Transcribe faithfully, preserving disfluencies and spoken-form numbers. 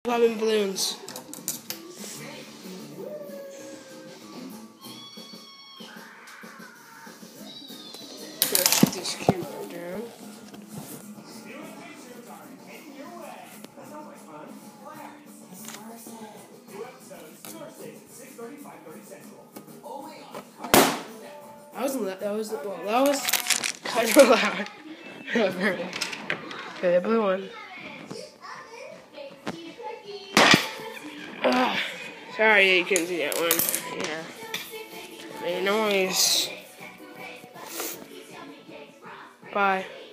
Popping balloons. Put this camera down. That wasn't that. That was well. That was kind of loud. Okay, the blue one. Uh, sorry you couldn't see that one. Yeah. Made noise. Bye.